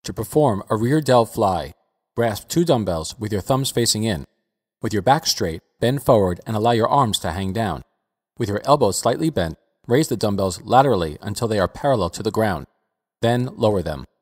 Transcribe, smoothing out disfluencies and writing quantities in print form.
To perform a rear Delt Fly, grasp 2 dumbbells with your thumbs facing in. With your back straight, bend forward and allow your arms to hang down. With your elbows slightly bent, raise the dumbbells laterally until they are parallel to the ground. Then lower them.